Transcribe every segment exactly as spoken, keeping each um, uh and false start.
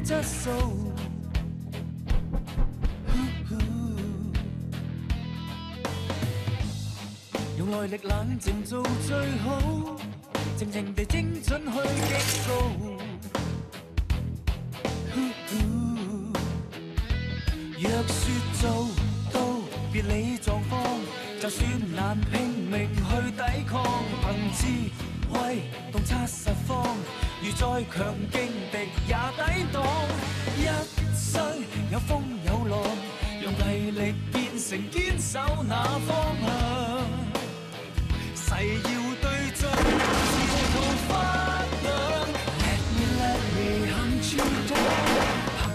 質素。用耐力冷靜做最好，靜靜地精準去擊高。若說做到別理狀況，就算難拼命去抵抗，憑智慧洞察實況，如再強勁敵也抵擋。一生有風有浪，用毅力變成堅守那方向。誓要對盡，前途發亮。Let me let me hunt you down。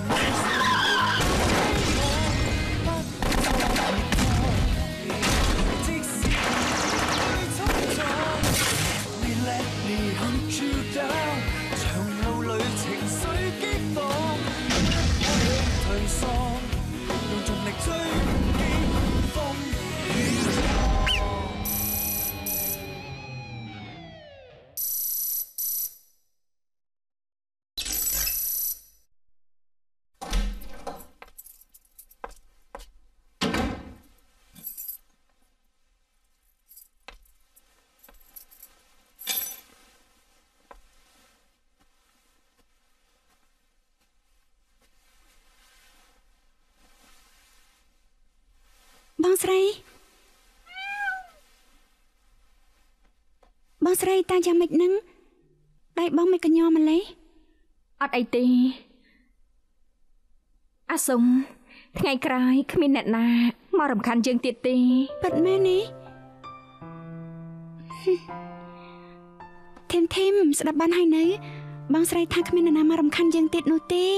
បងស្រីបងស្រីតាយ៉ាងម៉េចនឹងដៃបងមិនកញ្ញម្លេះអត់អីទេអាសុំថ្ងៃក្រោយគ្មានអ្នកណាមករំខានយើងទៀតទេពិតមែនទេធីមធីមស្ដាប់បានហើយនៅបងស្រីថាគ្មានអ្នកណាមករំខានយើងទៀតនោះទេ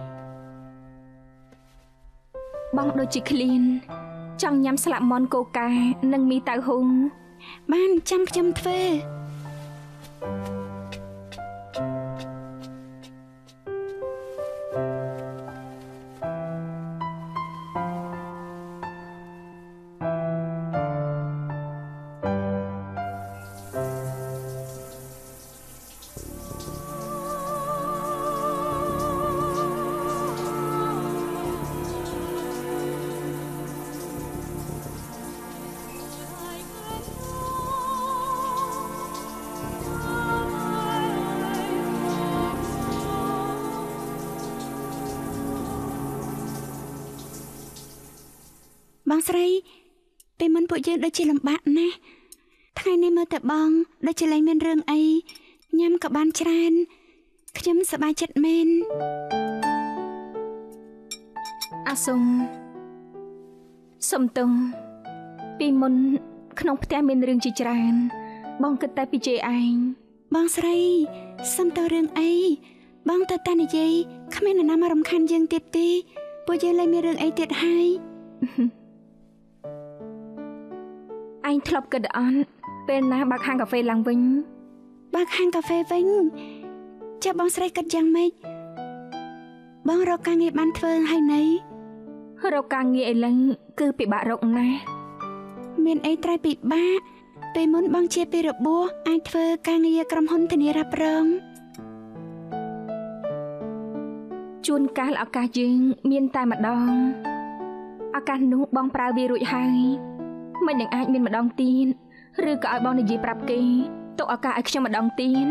បងដូចជាឃ្លានចង់ញ៉ាំស្លាក់មន់កូកានិងមីតៅហ៊ុងបានចាំខ្ញុំធ្វើបងស្រីពេលមុនពួកយើងដូចជាលំបាកណាស់ថ្ងៃនេះមើលតែបងដូចជាលែងមានរឿងអីញ៉ាំក៏បានច្រើនខ្ញុំសប្បាយចិត្តមែនអាសុំសុំតុងពីមុនក្នុងផ្ទះមានរឿងជាច្រើនបងគិតតែពីជេឯងបងស្រីសុំតើរឿងអីបងទៅតានិយាយគ្មានអ្នកណាមករំខានយើងទៀតទេពួកយើងលែងមានរឿងអីទៀតហើយឯងធ្លាប់គិតអត់ពេលណាបើកហាងកាហ្វេឡើងវិញបើកហាងកាហ្វេវិញចាំបងស្រីគិតយ៉ាងម៉េចបងរកការងារបានធ្វើហើយណីរកការងារឥឡូវគឺពិបាករកណាស់មានអីត្រូវពិបាកពេលមុនបងជាពីរបួសអាចធ្វើការងារក្រុមហ៊ុនធានារ៉ាប់រងជួនកាលឱកាសយើងមានតែម្ដងឱកាសនោះបងប្រើវារួចហើយមិននឹងអាចមានម្ដងទៀតឬក៏ឲ្យបងនិយាយប្រាប់គេទុកឱកាសឲ្យខ្ញុំម្ដងទៀត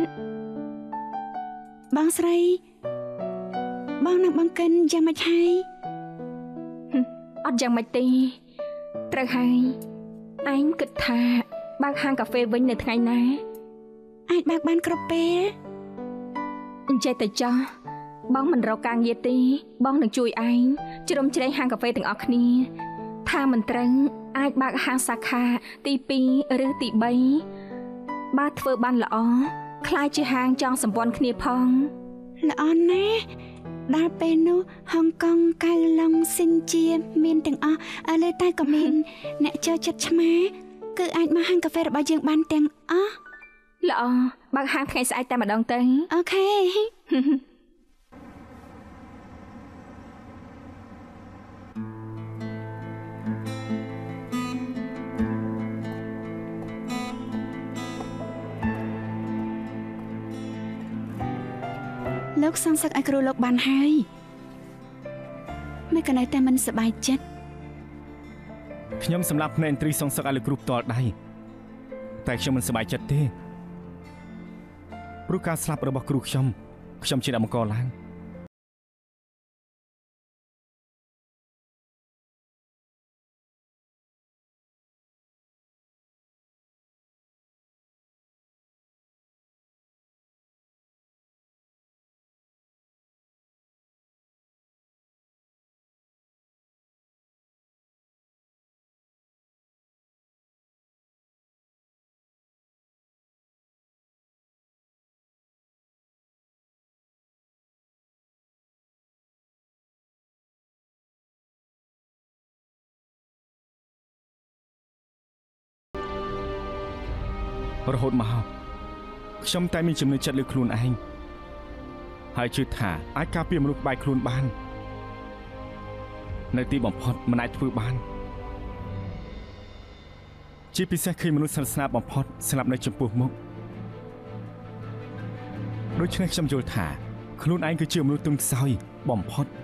បងស្រីបងនឹងបង្កិនយ៉ាងម៉េចហើយអត់យ៉ាងម៉េចទេត្រូវហើយឯងគិតថាបើកហាងកាហ្វេវិញនៅថ្ងៃណាអាចបើកបានគ្រប់ពេលអញ្ចឹងទៅចោះបងមិនរកការងារទេបងនឹងជួយឯងជ្រោមជ្រែងហាងកាហ្វេទាំងអស់គ្នាថាមិនត្រូវអាចបើកហាងសាខាទីពីរឬទីបីបើធ្វើបានល្អខ្លាយជាហាងចងសម្ព័ន្ធគ្នាផងល្អណាស់ដល់ពេលនោះហុងកុងកៅឡុងស៊ីនជាមានទាំងអស់ឥឡូវតែក៏មានអ្នកចូលចិត្តឆ្មាគឺអាចមកហាងកាហ្វេរបស់យើងបានទាំងអស់ល្អបើកហាងថ្ងៃស្អែកតែម្ដងទៅអូខេលោកសងសឹកឲ្យគ្រូលោកបានហើយមិនក៏នៅតែមិនសប្បាយចិត្តខ្ញុំសម្រាប់ភ្នែកត្រីសងសឹកឲ្យលោកគ្រូផ្ទាល់ដៃតែខ្ញុំមិនសប្បាយចិត្តទេព្រោះការស្លាប់របស់គ្រូខ្ញុំខ្ញុំជាអ្នកបង្កឡើងរហូតមកខ្ញុំតែមានចំណុចចិត្តលើខ្លួនឯងហើយជឿថាអាចការពារមនុស្សក្បែរខ្លួនបាននៅទីបំផុតមិនអាចធ្វើបានជាពិសេសឃើញមនុស្សស្និទ្ធស្នាលបំផុតស្លាប់នៅចំពោះមុខដូច្នេះខ្ញុំយល់ថាខ្លួនឯងគឺជាមនុស្សទន់ខ្សោយបំផុត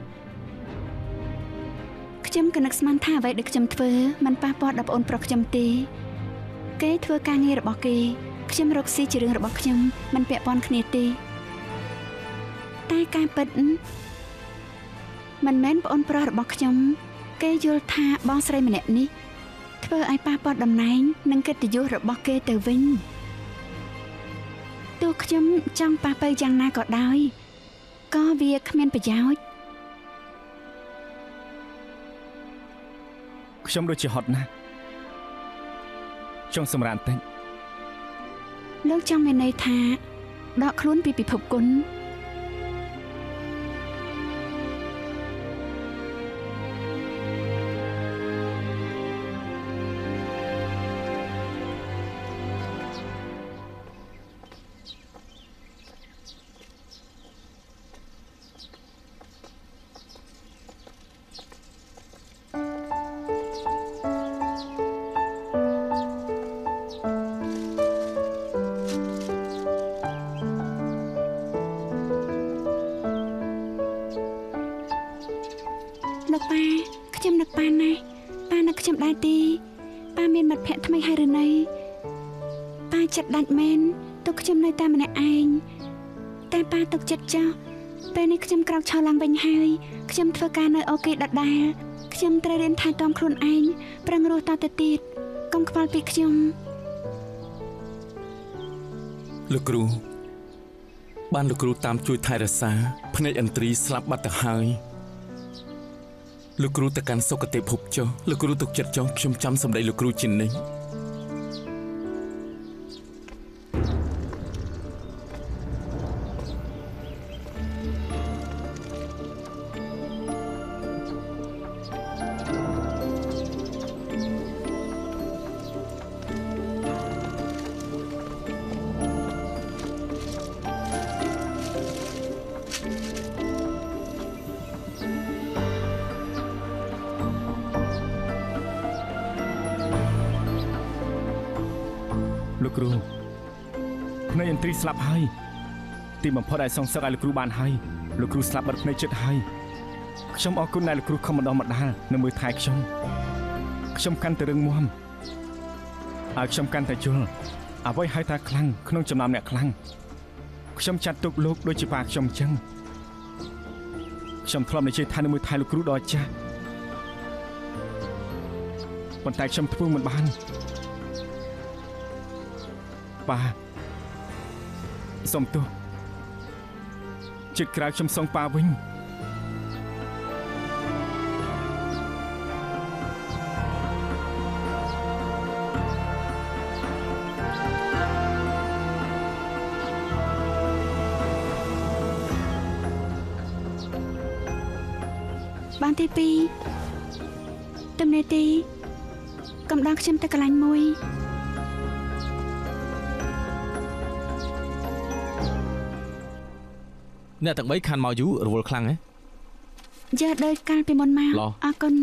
ខ្ញុំក៏នឹកស្មានថាអ្វីដែលខ្ញុំធ្វើมันប៉ះពាល់ដល់ប្អូនប្រុសខ្ញុំទេគេធ្វើការងាររបស់គេខ្ញុំរកស៊ីជារឿងរបស់ខ្ញុំមិនពាក់ព័ន្ធគ្នាទេតែការពិតមិនមែនប្អូនប្រុសរបស់ខ្ញុំគេយល់ថាបងស្រីម្នាក់នេះធ្វើឲ្យប៉ះពាល់តំណែងនិងកិត្តិយសរបស់គេទៅវិញទោះខ្ញុំចង់ប៉ះទៅយ៉ាងណាក៏ដោយក៏វាគ្មានប្រយោជន៍ខ្ញុំដូចជាហត់ណាស់ចង់សម្រានតិចលោកចង់មានន័យថាដកខ្លួនពីពិភពគុណលោកប៉ាខ្ញុំនឹកប៉ាណាស់ប៉ានឹកខ្ញុំដែរទេប៉ាមានមិត្តភក្តិថ្មីហើយឬនៅប៉ាចិត្តដាច់មែនទុកខ្ញុំនៅតែម្នាក់ឯងតែប៉ាទុកចិត្តចោលពេលនេះខ្ញុំក្រោកឈរឡើងវិញហើយខ្ញុំធ្វើការនៅអូគេដដែលខ្ញុំត្រូវរៀនថែទាំខ្លួនឯងប្រឹងរស់តទៅទៀតកុំខ្វល់ពីខ្ញុំលោកគ្រូបានលោកគ្រូតាមជួយថែរក្សាភ្នែកឥន្ទ្រីស្លាប់បាត់ទៅហើយលោកគ្រូទៅកាន់សុគតិភពចុះលោកគ្រូទុកចិត្តចុះខ្ញុំចាំសម្ដីលោកគ្រូជានិច្ចលោកគ្រូភ្នែកឥន្ទ្រីស្លាប់ហើយទីបំផុតឲ្យសងសឹកឲ្យលោកគ្រូបានហើយលោកគ្រូស្លាប់បាត់ភ្នែកចិត្តហើយខ្ញុំអរគុណដែលលោកគ្រូខំម្ដងម្ដាលនៅមើលថែខ្ញុំខ្ញុំកាន់តែរឹងមាំឲ្យខ្ញុំកាន់តែយល់អ្វីហៅថាខ្លាំងក្នុងចំណោមអ្នកខ្លាំងខ្ញុំចាត់ទុកលោកដូចជាប៉ាខ្ញុំអញ្ចឹងខ្ញុំធ្លាប់និយាយថានៅមើលថែលោកគ្រូដល់ចាស់ប៉ុន្តែខ្ញុំធ្វើមិនបានប៉ាសុំទោសចិត្តក្រៅខ្ញុំសងប៉ាវិញបានទីពីរទំនេរទីកំដរខ្ញុំទៅកន្លែងមួយអ្នកទាំងបីខានមកយូររវល់ខ្លាំងហ៎យ៉ាដូចកាលពីមុនមកអរគុណ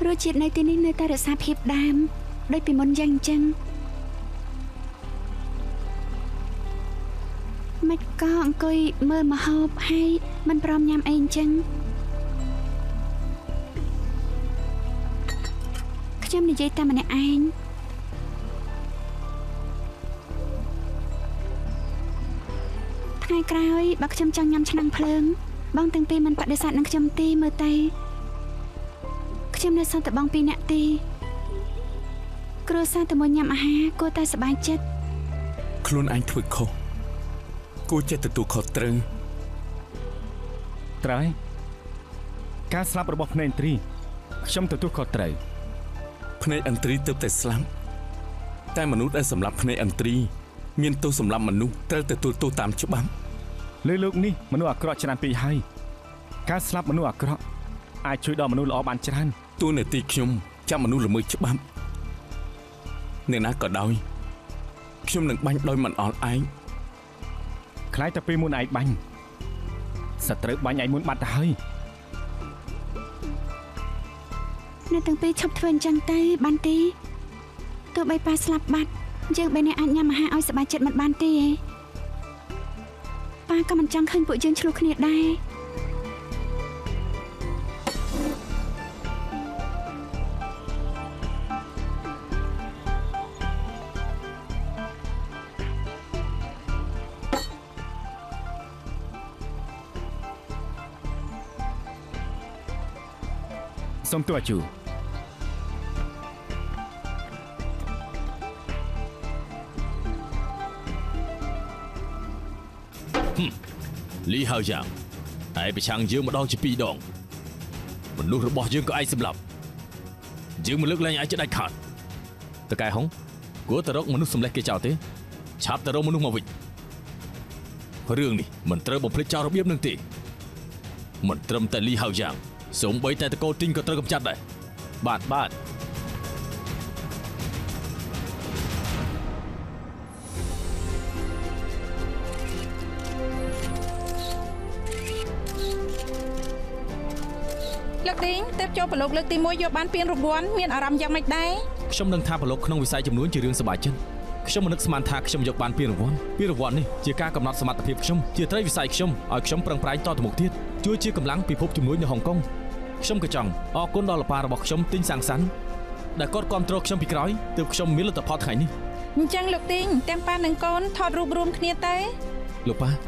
រសជាតិនៅទីនេះនៅតែរក្សាភាពដើមដូចពីមុនយ៉ាងចឹងមិនក៏អង្គុយមើលម្ហូបហើយមិនព្រមញ៉ាំអីចឹងខ្ញុំនិយាយតែម្នាក់ឯងថ្ងៃក្រោយបើខ្ញុំចង់ញ៉ាំឆ្នាំងភ្លើងបងទាំងពីរមិនបដិសេធនឹងខ្ញុំទេមើលទៅខ្ញុំនៅសន្តិបងពីរនាក់ទេគ្រួសារតែមួយញ៉ាំអាហារគួរតែសប្បាយចិត្តខ្លួនឯងធ្វើខុសគួរចេះទទួលខុសត្រូវត្រូវការស្លាប់របស់ភ្នែកឥន្ទ្រីខ្ញុំទទួលខុសត្រូវភ្នែកឥន្ទ្រីទើបតែស្លាប់តែមនុស្សដែលសម្លាប់ភ្នែកឥន្ទ្រីមានទោសសម្លាប់មនុស្សត្រូវទទួលទោសតាមច្បាប់លើលោកនេះមនុស្សអាក្រក់ច្រើនពេកហើយការស្លាប់មនុស្សអាក្រក់អាចជួយដល់មនុស្សល្អបានច្រើនតួនាទីខ្ញុំចាប់មនុស្សល្មើសច្បាប់អ្នកណាក៏ដោយខ្ញុំនឹងបាញ់ដោយមិនអល់ឯងខ្លាចតែពេលមុនឯងបាញ់សត្រូវបាញ់ឯងមុនបាត់ទៅហើយអ្នកទាំងពីរឈប់ធ្វើអញ្ចឹងទៅបានទេទោះបីប៉ាស្លាប់បាត់យើងបីអ្នកអាចញ៉ាំអាហារឲ្យសប្បាយចិត្តមិនបានទេប៉ាក៏មិនចង់ឃើញពួកយើងឆ្លោះគ្នាដែរសូមទោសអាជូលីហៅយ៉ាងឯងប្រឆាំងយើងម្ដងជាពីរដងមនុស្សរបស់យើងក៏ឯងសម្លាប់យើងមិនលើកលែងឯងជាដាច់ខាតតកែហុងគួរតែរកមនុស្សសម្លេះគេចោលទេឆាប់ទៅរកមនុស្សមកវិញរឿងនេះមិនត្រូវបំភ្លេចចោលរបៀបនឹងទេមិនត្រឹមតែលីហៅយ៉ាងសូម្បីតែតកោទីងក៏ត្រូវកម្ចាត់ដែរបាទបាទលោកទីងទៅចូលប្រឡូកលើកទីមួយយកបានពានរង្វាន់មានអារម្មណ៍យ៉ាងម៉េចដែរខ្ញុំនឹងថាប្រឡូកក្នុងវិស័យចំនួនជារឿងសប្បាយចិត្តខ្ញុំមិននឹកស្មានថាខ្ញុំយកបានពានរង្វាន់ពានរង្វាន់នេះជាការកំណត់សមត្ថភាពខ្ញុំជាត្រីវិស័យខ្ញុំឲ្យខ្ញុំប្រឹងប្រែងតទៅមុខទៀតជួយជាកម្លាំងពិភពជំនួយនៅហុងកុងខ្ញុំក៏ចង់អរគុណដល់លោកប៉ារបស់ខ្ញុំទីងសាំងសាន់ដែលគាត់គ្រប់គ្រងខ្ញុំពីក្រោយទើបខ្ញុំមានលទ្ធផលថ្ងៃនេះអញ្ចឹងលោកទីងទាំងប៉ានិងកូនថតរូបរួមគ្នាទេលោកប៉ា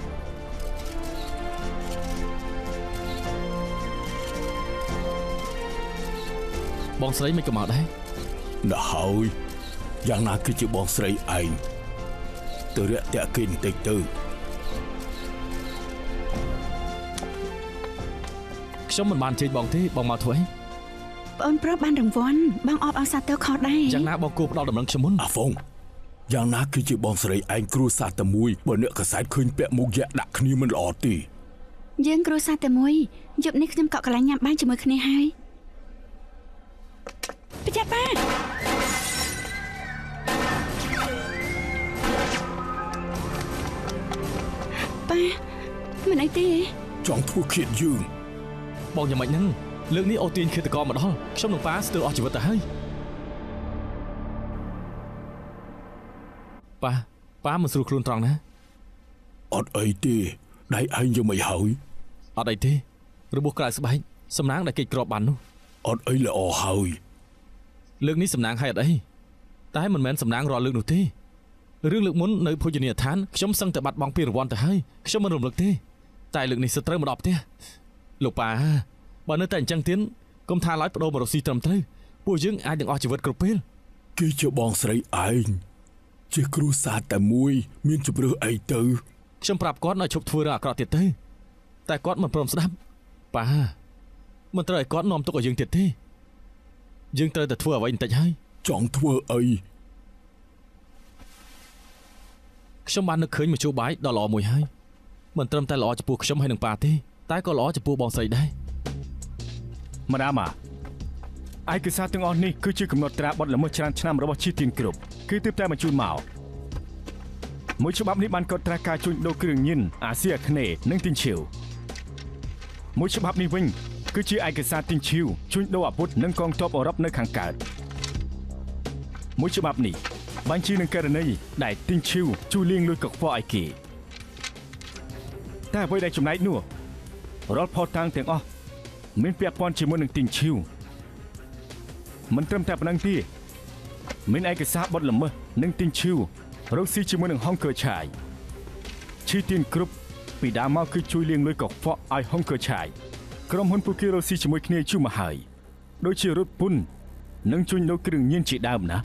បងស្រីមិនក៏មកដែរដល់ហើយយ៉ាងណាគឺជាបងស្រីឯងទៅរាក់តាក់គេបន្តិចទៅខ្ញុំមិនបានជើញបងទេបងមកធ្វើអីបងប្រុសបានរង្វាន់បងអបអរសាទរខុសដែរយ៉ាងណាបងគួរផ្ដល់ដំណឹងខ្ញុំមុនអាហ្វុងយ៉ាងណាគឺជាបងស្រីឯងគ្រួសារតែមួយបើអ្នកកសែតឃើញពាក់មុខយ៉ាក់ដាក់គ្នាមិនល្អទេយើងគ្រួសារតែមួយយប់នេះខ្ញុំក៏កន្លែងញ៉ាំបាយជាមួយគ្នាហើយប្រយ័ត្នប៉ាប៉ាមិនអីទេចង់ធ្វើឃាតយើងបងយ៉ាងម៉េចហ្នឹងលើកនេះអូទាញឃាតករមកដល់ខ្ញុំនឹងប៉ាស្ទើរអស់ជីវិតទៅហើយប៉ាប៉ាមិនស្រួលខ្លួនត្រង់ណាអត់អីទេដៃឯងយកមិនហើយអត់អីទេរបួសក្រៅស្បែកសំណាងដែលគេគ្របបាននោះអត់អីល្អហើយលើកនេះសំណាងហើយអត់អីតែមិនមែនសំណាងរាល់លើកនោះទេរឿងលើកមុននៅភោជនីយដ្ឋានខ្ញុំសឹងតែបាត់បង់ពានរង្វាន់ទៅហើយខ្ញុំមិនរំលឹកទេតែលើកនេះសិតត្រូវមកដល់ផ្ទះលោកប៉ាបើនៅតែអញ្ចឹងទៀតកុំថាឡើយបដូរមករកស៊ីត្រឹមត្រូវពួកយើងអាចនឹងអស់ជីវិតគ្រប់ពេលគេជាបងស្រីឯងជាគ្រួសារតែមួយមានជម្រើសអីទៅខ្ញុំប្រាប់គាត់ឲ្យឈប់ធ្វើរឿងអាក្រក់ទៀតទៅតែគាត់មិនព្រមស្ដាប់ប៉ាមិនត្រូវឲ្យគាត់នាំទុកឲ្យយើងទៀតទេយើងត្រូវតែធ្វើអ្វីបន្តិចហើយចង់ធ្វើអីខ្ញុំបាននឹកឃើញមធ្យោបាយដ៏ល្អមួយហើយមិនត្រឹមតែល្អចំពោះខ្ញុំហើយនឹងប៉ាទេតែក៏ល្អចំពោះបងស្រីដែរម៉ាដាមអាឯកសារទាំងអស់នេះគឺជាកំណត់ត្រាបទល្មើសច្រើនឆ្នាំរបស់ជីទៀងគ្រប់គឺទើបតែបញ្ជូនមកមួយច្បាប់នេះបានកត់ត្រាការជួញដូរគ្រឿងញៀនអាស៊ីអាគ្នេយ៍និងទីនឈាវមួយច្បាប់នេះវិញគឺជាឯកសារទិញឈីវជួញដូរអាវុធនិងកងទ័ពអឺរ៉ុបនៅខាងកើតមួយច្បាប់នេះបញ្ជានឹងករណីដែលទិញឈីវជួយលាងលុយកខ្វក់ឲ្យគេតែអ្វីដែលចំណែកនោះរាល់ផតាំងទាំងអស់មានពាក់ព័ន្ធជាមួយនឹងទិញឈីវមិនត្រឹមតែប៉ុណ្ណឹងទេមានឯកសារបទល្មើសនិងទិញឈីវរកស៊ីជាមួយនឹងហុងកើឆាយឈីទៀនគ្រប់ពីដើមមកគឺជួយលាងលុយកខ្វក់ឲ្យហុងកើឆាយក្រុមហ៊ុនពួកគេរកស៊ីជាមួយគ្នាជួមកហើយដូចជារត់ពុននិងជួញដូរគ្រឿងញៀនជាដើមណា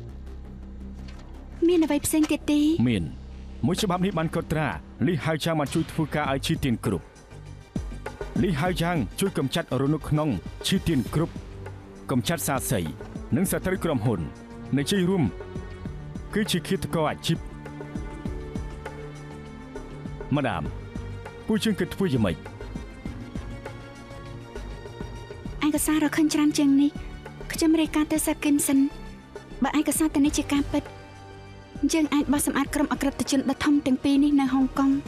មានអ្វីផ្សេងទៀតទេមានមួយច្បាប់នេះបានកត់ត្រាលីហៅយ៉ាងមកជួយធ្វើការឲ្យឈីទៀនគ្រប់លីហៅយ៉ាងជួយកម្ចាត់រនុកក្នុងឈីទៀនគ្រប់កម្ចាត់សាស័យនិងសត្រូវក្រុមហ៊ុននៃជ័យរួមគឺជាឃាតករអាជីពម៉ាដាមពួកយើងគិតធ្វើយ៉ាងម៉េចឯកសាររកឃើញច្រើនជាងនេះខ្ញុំរាយការណ៍ទៅសាគឹមសិនបើឯកសារទៅនេះជាការពិតយើងអាចបោះសម្អាតក្រុមអក្រិតជនដ៏ធំទាំងពីរនេះនៅហុងកុង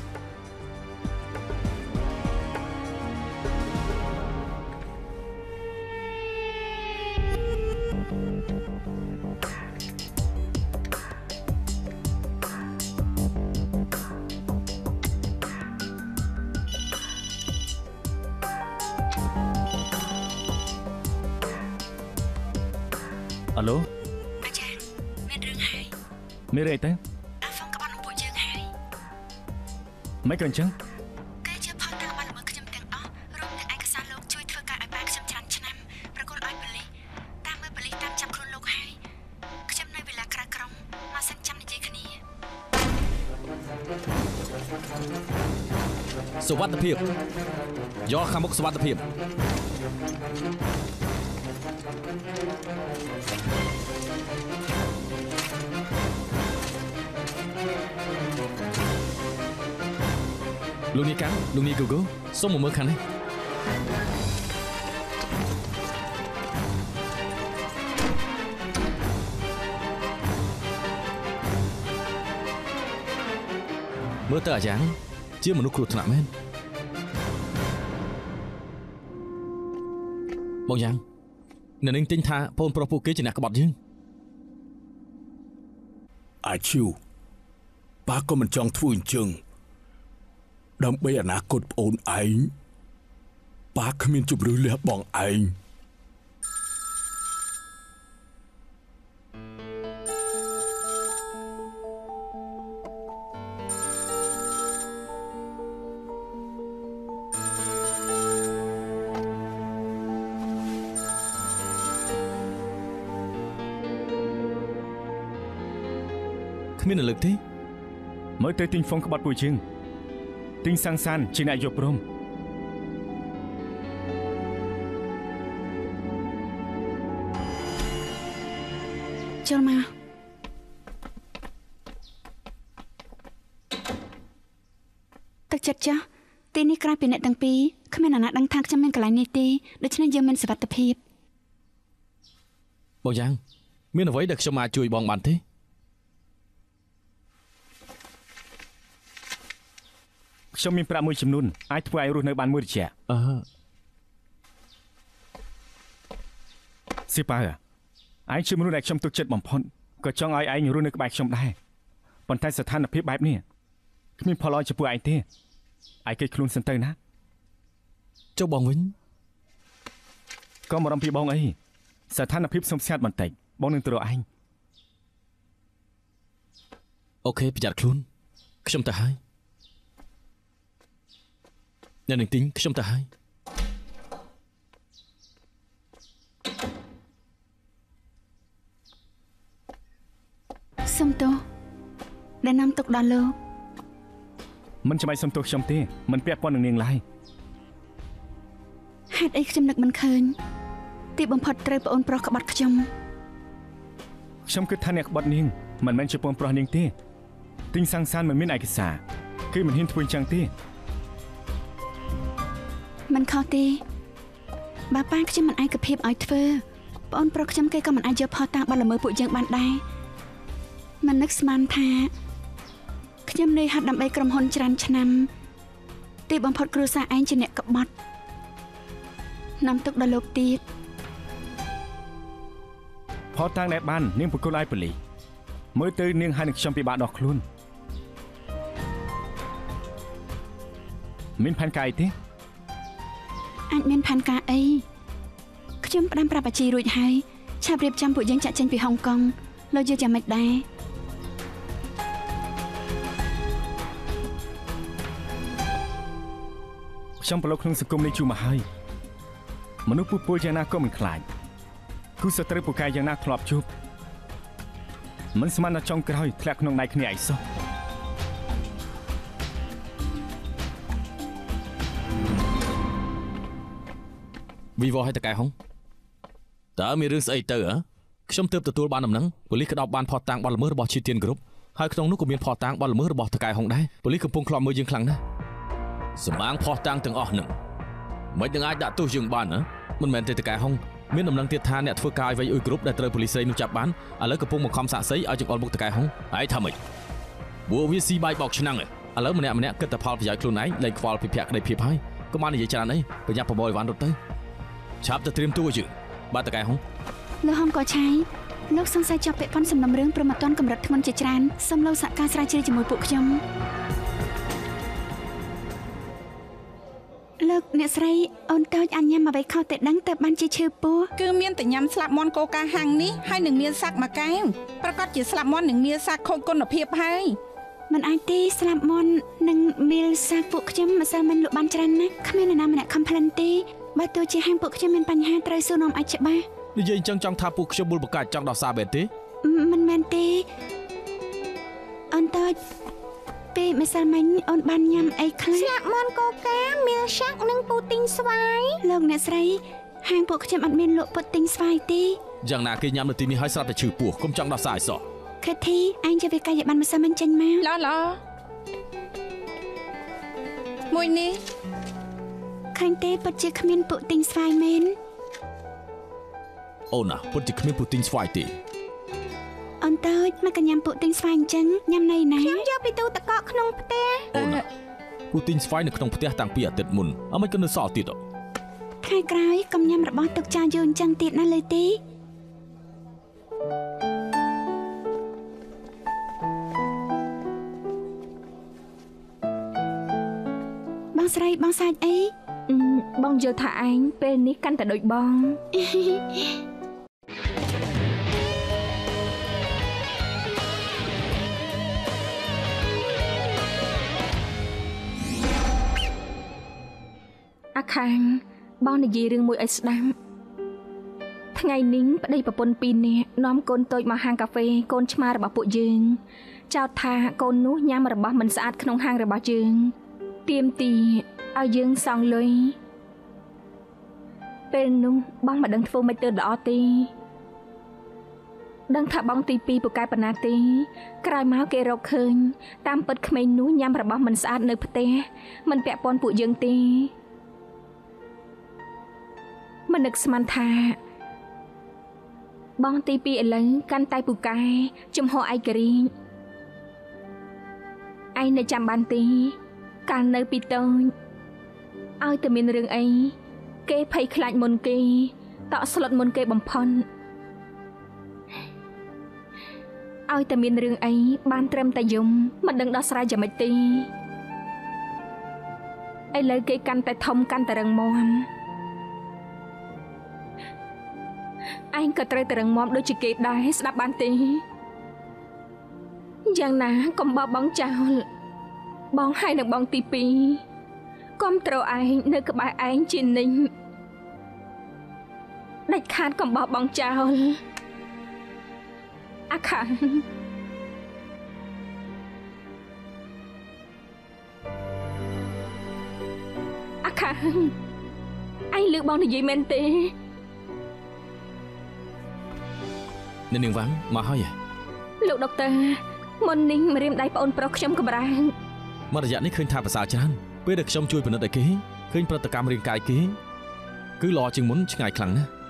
អាឡូអាចារ្យមានរឿងហើយមានរឿងអីទៅអាហ្វុងក្បត់នឹងពួកយើងហើយមិនក៏អញ្ចឹងគេជាផលតាមបានល្មើសខ្ញុំទាំងអស់រួមទាំងឯកសារលោកជួយធ្វើការឲ្យបានខ្ញុំច្រើនឆ្នាំប្រគល់ឲ្យប៉ូលីសតាមមើលប៉ូលីសតាមចាប់ខ្លួនលោកហើយខ្ញុំនៅវេលាក្រៅក្រុងមកសិនចាំនិយាយគ្នាសុវត្ថិភាពយកខាងមុខសុវត្ថិភាពលោកនាយកាំងលោកនាយ Google សូមមកមើលខាងនេះមើលទៅអាយ៉ាងជាមនុស្សគ្រោះថ្នាក់មែនបងយ៉ាងអ្នកនាងទិញថាបងប្រុសពួកគេជាអ្នកក្បត់យើងអាឈូប៉ាក៏មិនចង់ធ្វើអញ្ចឹងដើម្បីអនាគតប្អូនឯងប៉ាគ្មានជំរឿនលះបង់ឯងគ្មានលើកទេមើលទៅទិញហ្វុងក្បត់ពួកយើងទិញសាំងសានជាអ្នកយកព្រមចូលមកទឹកចិត្តចាស់ទីនេះក្រៅពីអ្នកទាំងពីរគ្មានអ្នកណាដឹងថាខ្ញុំមានកន្លែងនេះទេដូច្នេះយើងមានសុវត្ថិភាពបងយ៉ាងមានអ្វីដែលខ្ញុំអាចជួយបងបានទេខ្ញុំមានប្រាក់មួយចំនួនអាចធ្វើឲ្យរស់នៅបានមួយរយៈអឺស៊ីប៉ៅឯងជាមនុស្សដែលខ្ញុំទុកចិត្តបំផុតក៏ចង់ឲ្យឯងរស់នៅក្បែរខ្ញុំដែរប៉ុន្តែស្ថានភាពបែបនេះគ្មានផលឲ្យចំពោះឯងទេឯងគេខ្លួនសិនទៅណាចុះបងវិញក៏មករំពីបងអីស្ថានភាពសំស្ងាត់បន្តិចបងនឹងទៅរកឯងអូខេប្រយ័ត្នខ្លួនខ្ញុំទៅហើយអ្នកនឹងទិញខ្ញុំទៅហើយសុំទោសដែលនាំទុកដល់លោកមិនចាំបាច់សុំទោសខ្ញុំទេមិនពាក់ព័ន្ធនឹងនាងឡើយហេតុអីខ្ញុំនឹកមិនឃើញទីបំផុតត្រូវប្អូនប្រុសក្បត់ខ្ញុំខ្ញុំគិតថាអ្នកក្បត់នាងមិនមែនជាប្អូនប្រុសនាងទេទិញសាំងសានមិនមានឯកសារគឺមិនហ៊ានធ្វើអញ្ចឹងទេមិនខុសទេបើប៉ាខ្ញុំមិនឯកភាពឲ្យធ្វើប្អូនប្រុសខ្ញុំគេក៏មិនអាចយកផុសតាំងបាត់ល្មើសពួកយើងបានដែរមិននឹកស្មានថាខ្ញុំនឿយហត់ដើម្បីក្រុមហ៊ុនច្រើនឆ្នាំទីបំផុតគ្រួសារឯងជាអ្នកក្បត់នាំទុកដល់លោកទៀតផតតាំងដែលបាននាងប្រគល់ឲ្យប៉ូលីសមើលទៅនាងហើយនឹងខ្ញុំពិបាកដោះខ្លួនមានផែនការអីទេអាចមានផែនការអីខ្ញុំផ្ដាំប្រាប់អាជីរួចហើយឆាប់រៀបចំពួកយើងចាក់ចេញពីហុងកុងលោកយល់យ៉ាងម៉េចដែរខ្ញុំប្រឡូកក្នុងសង្គមនេះជួមកហើយមនុស្សពុះពុលយ៉ាងណាក៏មិនខ្លាចគូសត្រូវពូកែយ៉ាងណាធ្លាប់ជួបមិនស្មានតែចុងក្រោយធ្លាក់ក្នុងដៃគ្នាឯងសោះវិវឲ្យតកែហុងតើមានរឿងស្អីទៅហ៎ខ្ញុំទើបទទួលបានដំណឹងប៉ូលីសក្តោបបានផតតាំងបទល្មើសរបស់ឈីទៀនគ្រប់ហើយក្នុងនោះក៏មានផតតាំងបទល្មើសរបស់តកែហុងដែរប៉ូលីសកំពុងខ្លាប់មើលយើងខ្លាំងណាស់សម្បាងផតតាំងទាំងអស់នឹងមិននឹងអាចដាក់ទោសយើងបានហ៎មិនមែនទេតកែហុងមានដំណឹងទៀតថាអ្នកធ្វើការឲ្យវៃអ៊ុយគ្រប់ដែលត្រូវប៉ូលីសស្រីនោះចាប់បានឥឡូវកំពុងមកខំសាកសីឲ្យចង្អុលមុខតកែហុងហើយថាម៉េចព្រោះវាស៊ីបាយបោកឆ្នាំងឥឡូវម្នាក់ម្នាក់គិតតែផលប្រយោជន៍ខ្លួនឯងលែងខ្វល់ពីភ័ក្រក្តីភាពហើយកុំបាននិយាយច្រើនអីប្រញាប់ប្រមូលអីវ៉ាន់រត់ទៅឆាប់ទៅត្រៀមតួជើងបាទតកែហុងលោកហុងក៏ឆៃលោកសង្ស័យជាប់ពាក់ព័ន្ធសំណុំរឿងប្រមត្តនកម្រិតធ្ងន់ជាច្រើនសូមលោកសហការស្រាវជ្រាវជាមួយពួកខ្ញុំលោកអ្នកស្រីអូនតូចអញ្ញាមអ្វីខុសតែដឹងទៅបានជាឈឺពោះគឺមានតែញ៉ាំស្លាប់មន់កូកាហាំងនេះហើយនឹងមានសាក់មួយកែវប្រកាសជាស្លាប់មន់នឹងមានសាក់ខូចគុណភាពហើយមិនអាចទេស្លាប់មន់នឹងមានសាក់ពួកខ្ញុំម្សិលមិញលក់បានច្រើនណាស់គ្មាននរណាម្នាក់ខំផ្លិនទេបើទោះជាហាងពួកខ្ញុំមានបញ្ហាត្រូវសួរនាំអាចច្បាស់និយាយអញ្ចឹងចង់ថាពួកខ្ញុំបុលបកាច់ចង់ដោះសារបែបទេមិនមែនទេអូនតូចពេលម្សិលមិញអូនបានញ៉ាំអីខ្លះស្លាប់មន់កូកាមានឆាក់និងពូទីងស្វាយលោកអ្នកស្រីហាងពួកខ្ញុំអត់មានលក់ពូទីងស្វាយទេយ៉ាងណាគេញ៉ាំនៅទីនេះហើយស្រាប់តែឈឺពោះកុំចង់ដោះសារឲ្យសោះខេធីអញយកវាកាយបានម្សិលមិញចេញមកឡឡមួយនេះឃើញទេពិតជាគ្មានពូទីងស្វាយមែនអូនណាពិតជាគ្មានពូទីងស្វាយទេអូនតូចមកកញ្ញាពូទីងស្វាយអញ្ចឹងញ៉ាំណៃណាខ្ញុំយកពីទូទឹកកកក្នុងផ្ទះអូនណាពូទីងស្វាយនៅក្នុងផ្ទះតាំងពីអាទិត្យមុនអមិនក៏នៅសល់ទៀតថ្ងៃក្រោយកុំញ៉ាំរបស់ទុកចាយូរអញ្ចឹងទៀតណាលើទីបងស្រីបងសាច់អីបងយល់ថាឯងពេលនេះកាន់តែដូចបងអាខាងបងនិយាយរឿងមួយឲ្យស្ដាប់ថ្ងៃនេះប្តីប្រពន្ធពីរនាក់នាំកូនតូចមកហាងកាហ្វេកូនឆ្មារបស់ពួកយើងចោទថាកូននោះញ៉ាំរបស់មិនស្អាតក្នុងហាងរបស់យើងទាមទារឲ្យយើងសងលុយពេលនោះបងមិនដឹងធ្វើម៉េចទៅល្អទេដឹងថាបងទីពីរពូកែប៉ុណ្ណាទេក្រោយមកគេរកឃើញតាមពិតក្មេងនោះញ៉ាំរបស់មិនស្អាតនៅផ្ទះមិនពាក់ព័ន្ធពួកយើងទេមិននឹកស្មានថាបងទីពីរឥឡូវកាន់តែពូកែជំហរឯករាជ្យឯងនៅចាំបានទេកាលនៅពីតូចឲ្យតែមានរឿងអីគេភ័យខ្លាចមុនគេតក់ស្លុតមុនគេបំផុតឲ្យតែមានរឿងអីបានត្រឹមតែយំមិនដឹងដោះស្រាយយ៉ាងម៉េចទេឥឡូវគេកាន់តែធំកាន់តែរឹងមាំឯងក៏ត្រូវតែរឹងមាំដូចជាគេដែរស្ដាប់បានទេយ៉ាងណាកុំបោះបង់ចោលបងហើយនឹងបងទីពីរកុំត្រូវឯងនៅក្បែរឯងជានិញដាច់ខាតកុំបោះបង់ចោលអាខាងអាខាងឯងលើបងនិយាយមែនទេអ្នកនាងវ៉ាងមកហើយលោកដុកទ័រមុននេះម្រាមដៃប្អូនប្រុសខ្ញុំកម្រាងមករយៈនេះឃើញថាប្រសើរច្រើនពេលដែលខ្ញុំជួយពិនិត្យឲ្យគេឃើញប្រតិកម្មរាងកាយគេគឺល្អជាងមុនឆ្ងាយខ្លាំងណាស់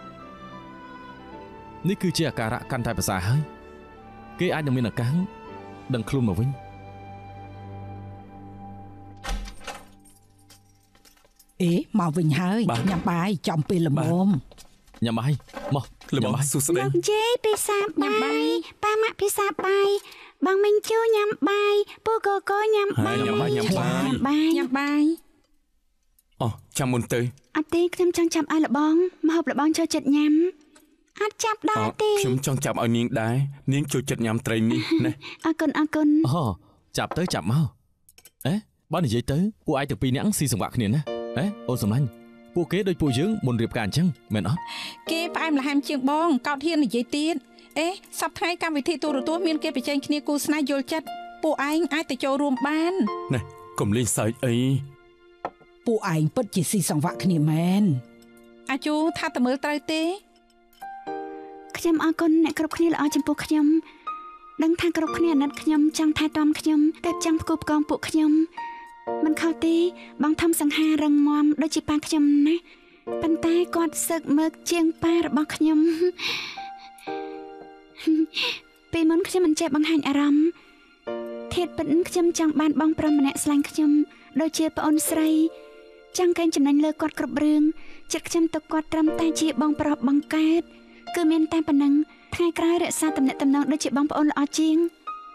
នេះគឺជាអាការៈកាន់តែប្រសើរហើយគេអាចនឹងមានឱកាសដឹងខ្លួនមកវិញអេមកវិញហើយញ៉ាំបាយចំពេលល្មមញ៉ាំបាយមកល្មមសួស្ដីលោកជេពិសាបាយប៉ាម៉ាក់ពិសាបាយបងមីងជូញ៉ាំបាយពូកកញ៉ាំបាយញ៉ាំបាយញ៉ាំបាយញ៉ាំបាយអូចាំមុនទៅអត់ទេខ្ញុំចង់ចាប់ឲ្យលបងមកហូបលបងចូលចិត្តញ៉ាំអត់ចាប់ដែរទេខ្ញុំចង់ចាប់ឲ្យនាងដែរនាងចូលចិត្តញ៉ាំត្រីនេះណាអរគុណអរគុណអូចាប់ទៅចាប់មកអេបើនិយាយទៅពួកឯងទាំងពីរនាក់ស៊ីសង្វាក់គ្នាណាអេអូសំឡាញ់ពួកគេដូចពួកយើងមុនរៀបការអញ្ចឹងមែនអត់គេផ្អែមល្ហែមជាងបងកោតហ៊ាននិយាយទៀតអេសប្តាហ៍កម្មវិធីទូរទស្សន៍មានគេប្រជែងគ្នាគូស្នេហ៍យល់ចិត្តពួកឯងអាចទៅចូលរួមបានណែកុំលេងសើចអីពួកឯងពិតជាស៊ីសង្វាក់គ្នាមែនអាជូថាតើមើលត្រូវទេខ្ញុំអរគុណអ្នកគ្រប់គ្នាល្អចំពោះខ្ញុំដឹងថាគ្រប់គ្នាអាណិតខ្ញុំចង់ថែទាំខ្ញុំតែចង់ផ្គូផ្គងពួកខ្ញុំមិនខុសទេបងធំសង្ហារឹងមាំដូចជាប៉ាខ្ញុំណាប៉ុន្តែគាត់សឹកមើកជាងប៉ារបស់ខ្ញុំពេលមុនខ្ញុំមិនចេះបង្ហាញអារម្មណ៍ធៀបពិតខ្ញុំចង់បានបងប្រុសម្នាក់ស្លាញ់ខ្ញុំដូចជាប្អូនស្រីចង់កេងចំណេញលើគាត់គ្រប់រឿងចិត្តខ្ញុំទុកគាត់ត្រឹមតែជាបងប្រុសបង្កើតគឺមានតែប៉ុណ្ណឹងថ្ងៃក្រោយរក្សាទំនាក់ទំនងដូចជាបងប្អូនល្អជាង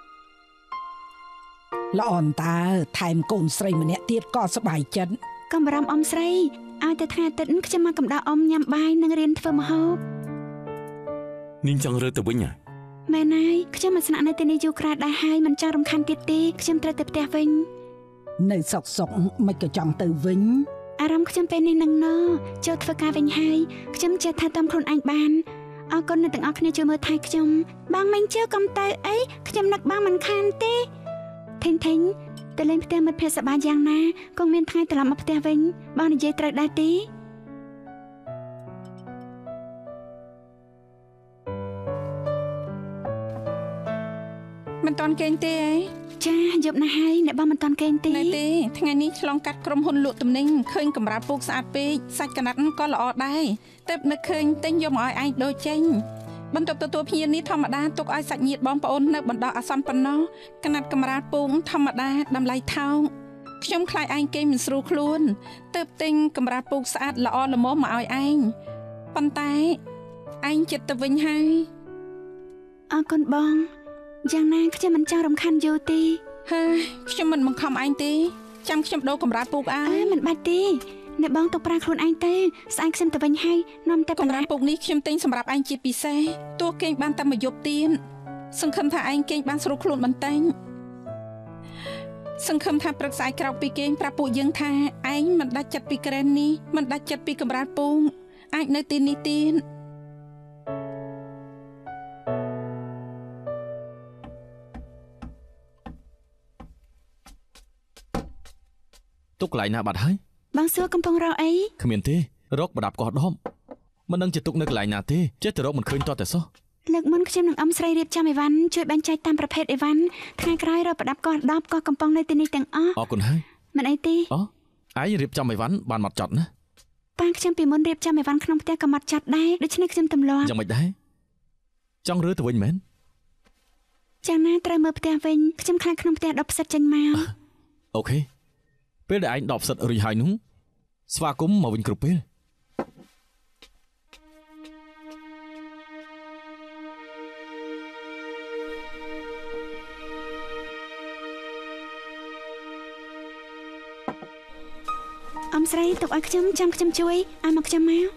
ល្អនតើថែមកូនស្រីម្នាក់ទៀតក៏សប្បាយចិត្តកុំបារម្ភអ៊ំស្រីឲ្យតែថ្ងៃអាទិត្យខ្ញុំមកកំដៅអ៊ំញ៉ាំបាយនិងរៀនធ្វើម្ហូបនាងចង់រើទៅវិញហ៎មែនហើយខ្ញុំមកស្នាក់នៅទីនេះយូរក្រោយដែរហើយមិនចង់រំខានទៀតទេខ្ញុំត្រូវទៅផ្ទះវិញនៅសុកសុកមិនក៏ចង់ទៅវិញអារម្មណ៍ខ្ញុំពេលនេះនឹងណោចូលធ្វើការវិញហើយខ្ញុំចេះថាតាមខ្លួនឯងបានអរគុណអ្នកទាំងអស់គ្នាជួយមើលថែខ្ញុំបងមិនជឿកុំទៅអីខ្ញុំនឹកបងមិនខានទេថេងថេងទៅលេងផ្ទះមិត្តភក្តិសប្បាយយ៉ាងណាគង់មានថ្ងៃត្រឡប់មកផ្ទះវិញបងនិយាយត្រូវដែរទេមិនតាន់គេងទេអីចាយប់ណាស់ហើយអ្នកបងមិនតាន់គេងទេណែទេថ្ងៃនេះឆ្លងកាត់ក្រុមហ៊ុនលក់ទំនិញឃើញកម្រាលពូកស្អាតពេកសាច់កណាត់ក៏ល្អដែរតែនឹកឃើញទិញយកមកឲ្យឯងដូរចេញបន្ទប់ទទួលភ្ញៀវនេះធម្មតាទុកឲ្យសាច់ញាតិបងប្អូននៅបណ្ដោះអាសន្នប៉ុណ្ណោះកណាត់កម្រាលពូកធម្មតាតម្លៃថោកខ្ញុំខ្លាចឯងគេមិនស្រួលខ្លួនទើបទិញកម្រាលពូកស្អាតល្អល្មមមកឲ្យឯងប៉ុន្តែឯងចិត្តទៅវិញហើយអរគុណបងយ៉ាងណាខ្ញុំមិនចង់រំខានយូរទេហើយខ្ញុំមិនបង្ខំឯងទេចាំខ្ញុំដូរកម្រាលពូកឲ្យអើមិនបាច់ទេអ្នកបងទៅប្រាខ្លួនឯងទៅស្អែកខ្ញុំទៅវិញហើយនាំតែកម្រាលពូកនេះខ្ញុំទិញសម្រាប់ឯងជាពិសេសទោះគេងបានតែមួយយប់ទៀតសង្ឃឹមថាឯងគេងបានស្រួលខ្លួនបន្តិចសង្ឃឹមថាព្រឹកស្អែកក្រោកពីគេងប្រាប់ពួកយើងថាឯងមិនដាច់ចិត្តពីក្រែននេះមិនដាច់ចិត្តពីកម្រាលពូកអាចនៅទីនេះទៀតទុកកន្លែងណាបាត់ហើយបងសួរកំពុងរកអីគ្មានទេរកប្រដាប់កោះដុំមិនដឹងជាទុកនៅកន្លែងណាទេចេះតែរកមិនឃើញតតែសោះលើកមុនខ្ញុំនឹងអ៊ំស្រីរៀបចំអីវ៉ាន់ជួយបែងចែកតាមប្រភេទអីវ៉ាន់ថ្ងៃក្រោយរកប្រដាប់កោះដប់កោះកំប៉ុងនៅទីនេះទាំងអស់អរគុណហើយមិនអីទេអូឯងរៀបចំអីវ៉ាន់បានមកចត់ណាប៉ាខ្ញុំពីមុនរៀបចំអីវ៉ាន់ក្នុងផ្ទះក៏មកចត់ដែរដូច្នេះខ្ញុំទម្លាប់យ៉ាងម៉េចដែរចង់រើទៅវិញមែនយ៉ាងណាត្រូវមើលផ្ទះវិញខ្ញុំខ្លាចក្នុងផ្ទះដប់ផ្សិតចេញមកអូខេពេលដែលឯងដប់ផ្សិតរួចហើយនោះស្វាគមន៍មកវិញគ្រប់ពេលអ៊ំស្រីទុកឲ្យខ្ញុំចាំខ្ញុំជួយឲ្យមកខ្ញុំមក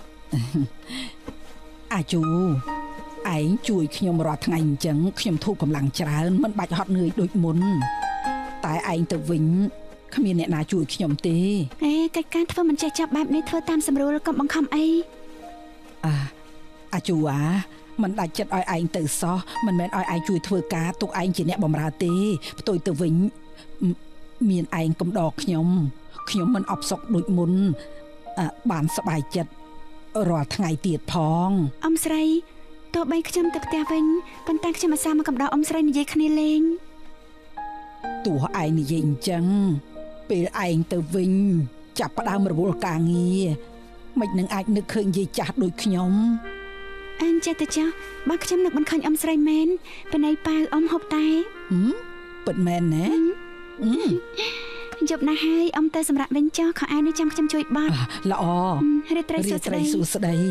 អាជូឯងជួយខ្ញុំរាល់ថ្ងៃអញ្ចឹងខ្ញុំធូរកម្លាំងច្រើនមិនបាច់ហត់នឿយដូចមុនតែឯងទៅវិញគ្មានអ្នកណាជួយខ្ញុំទេអេកិច្ចការធ្វើមិនចេះចាប់បែបនេះធ្វើតាមសម្រួលកុំបង្ខំអីអាអាជូអាមិនដាច់ចិត្តឲ្យឯងទៅសោះមិនមែនឲ្យឯងជួយធ្វើការទុកឯងជាអ្នកបម្រើទេផ្ទុយទៅវិញមានឯងកំដរខ្ញុំខ្ញុំមិនអបសុកដូចមុនបានសប្បាយចិត្តរាល់ថ្ងៃទៀតផងអ៊ំស្រីទោះបីខ្ញុំទៅផ្ទះវិញប៉ុន្តែខ្ញុំអាសាមកកំដរអ៊ំស្រីនិយាយគ្នាលេងទោះឯងនិយាយអញ្ចឹងពេលឯងទៅវិញចាប់ផ្ដើមរវល់ការងារមិននឹងអាចនឹកឃើញយាយចាស់ដូចខ្ញុំអញចេះតែចាស់បើខ្ញុំនឹកមិនឃើញអ៊ំស្រីមែនពេលណៃប៉ៅអ៊ំហូបតែពិតមែនណាយប់ណាស់ហើយអ៊ំទៅសម្រាប់វិញចុះខោអាវនេះចាំខ្ញុំជួយបត់ល្អរាត្រីសួស្ដីសួស្ដី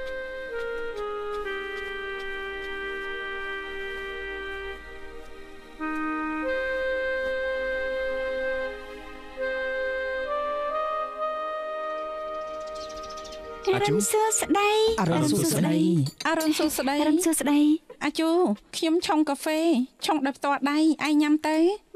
អរុនសួស្ដីអរុនសួស្ដីអរុនសួស្ដីអរុនសួស្ដីអាជូខ្ញុំឆុងកាហ្វេឆុងដោយផ្ទាល់ដៃឯងញ៉ាំទៅ